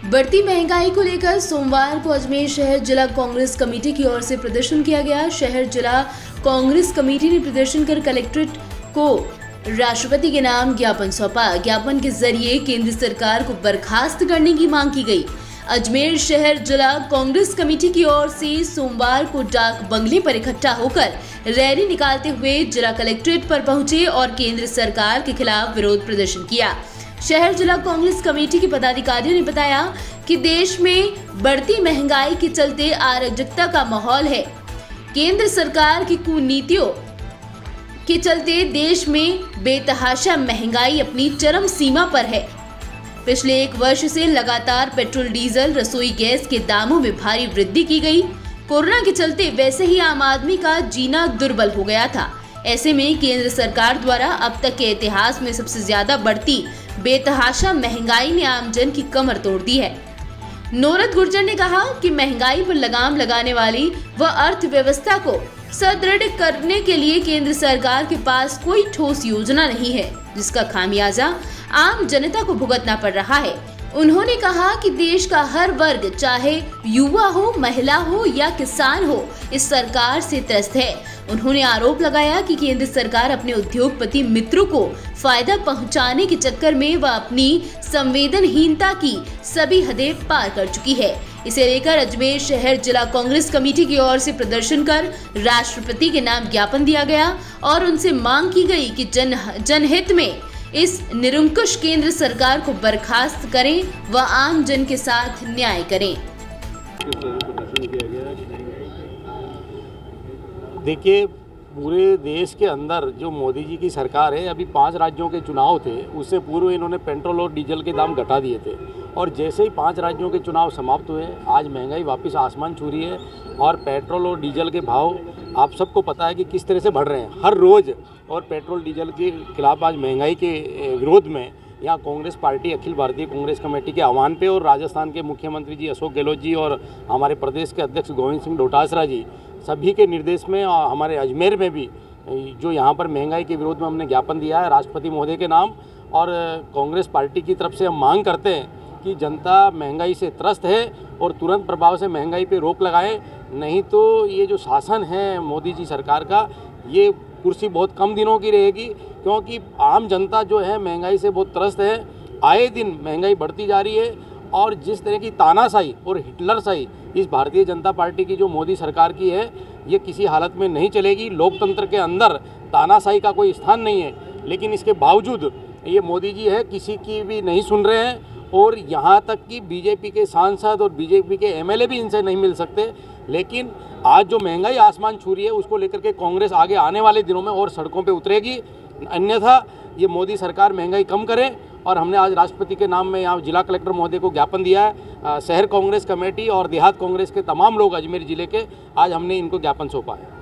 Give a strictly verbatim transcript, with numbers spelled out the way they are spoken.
बढ़ती महंगाई को लेकर सोमवार को अजमेर शहर जिला कांग्रेस कमेटी की ओर से प्रदर्शन किया गया। शहर जिला कांग्रेस कमेटी ने प्रदर्शन कर कलेक्ट्रेट को राष्ट्रपति के नाम ज्ञापन सौंपा। ज्ञापन के जरिए केंद्र सरकार को बर्खास्त करने की मांग की गई। अजमेर शहर जिला कांग्रेस कमेटी की ओर से सोमवार को डाक बंगले पर इकट्ठा होकर रैली निकालते हुए जिला कलेक्ट्रेट पर पहुंचे और केंद्र सरकार के खिलाफ विरोध प्रदर्शन किया। शहर जिला कांग्रेस कमेटी के पदाधिकारियों ने बताया कि देश में बढ़ती महंगाई के चलते अराजकता का माहौल है। केंद्र सरकार की कुनीतियों के चलते देश में बेतहाशा महंगाई अपनी चरम सीमा पर है। पिछले एक वर्ष से लगातार पेट्रोल, डीजल, रसोई गैस के दामों में भारी वृद्धि की गई। कोरोना के चलते वैसे ही आम आदमी का जीना दुर्बल हो गया था। ऐसे में केंद्र सरकार द्वारा अब तक के इतिहास में सबसे ज्यादा बढ़ती बेतहाशा महंगाई ने आमजन की कमर तोड़ दी है। नोरत गुर्जर ने कहा कि महंगाई पर लगाम लगाने वाली व अर्थव्यवस्था को सुदृढ़ करने के लिए केंद्र सरकार के पास कोई ठोस योजना नहीं है, जिसका खामियाजा आम जनता को भुगतना पड़ रहा है। उन्होंने कहा कि देश का हर वर्ग, चाहे युवा हो, महिला हो या किसान हो, इस सरकार से त्रस्त है। उन्होंने आरोप लगाया कि केंद्र सरकार अपने उद्योगपति मित्रों को फायदा पहुंचाने के चक्कर में वह अपनी संवेदनहीनता की सभी हदें पार कर चुकी है। इसे लेकर अजमेर शहर जिला कांग्रेस कमेटी की ओर से प्रदर्शन कर राष्ट्रपति के नाम ज्ञापन दिया गया और उनसे मांग की गई कि जन जनहित में इस निरंकुश केंद्र सरकार को बर्खास्त करें व आम जन के साथ न्याय करें। देखिए, पूरे देश के अंदर जो मोदी जी की सरकार है, अभी पांच राज्यों के चुनाव थे, उससे पूर्व इन्होंने पेट्रोल और डीजल के दाम घटा दिए थे और जैसे ही पांच राज्यों के चुनाव समाप्त हुए, आज महंगाई वापस आसमान छू रही है और पेट्रोल और डीजल के भाव आप सबको पता है कि किस तरह से बढ़ रहे हैं हर रोज़। और पेट्रोल डीजल के खिलाफ आज महंगाई के विरोध में यहाँ कांग्रेस पार्टी अखिल भारतीय कांग्रेस कमेटी के आह्वान पे और राजस्थान के मुख्यमंत्री जी अशोक गहलोत जी और हमारे प्रदेश के अध्यक्ष गोविंद सिंह डोटासरा जी सभी के निर्देश में हमारे अजमेर में भी जो यहाँ पर महंगाई के विरोध में हमने ज्ञापन दिया है राष्ट्रपति महोदय के नाम। और कांग्रेस पार्टी की तरफ से हम मांग करते हैं कि जनता महंगाई से त्रस्त है और तुरंत प्रभाव से महंगाई पे रोक लगाएं, नहीं तो ये जो शासन है मोदी जी सरकार का, ये कुर्सी बहुत कम दिनों की रहेगी, क्योंकि आम जनता जो है महंगाई से बहुत त्रस्त है। आए दिन महंगाई बढ़ती जा रही है और जिस तरह की तानाशाही और हिटलरशाही इस भारतीय जनता पार्टी की जो मोदी सरकार की है, ये किसी हालत में नहीं चलेगी। लोकतंत्र के अंदर तानाशाही का कोई स्थान नहीं है, लेकिन इसके बावजूद ये मोदी जी है किसी की भी नहीं सुन रहे हैं और यहाँ तक कि बीजेपी के सांसद और बीजेपी के एमएलए भी इनसे नहीं मिल सकते। लेकिन आज जो महंगाई आसमान छू रही है, उसको लेकर के कांग्रेस आगे आने वाले दिनों में और सड़कों पे उतरेगी, अन्यथा ये मोदी सरकार महंगाई कम करे। और हमने आज राष्ट्रपति के नाम में यहाँ जिला कलेक्टर महोदय को ज्ञापन दिया है। शहर कांग्रेस कमेटी और देहात कांग्रेस के तमाम लोग अजमेर जिले के, आज हमने इनको ज्ञापन सौंपा है।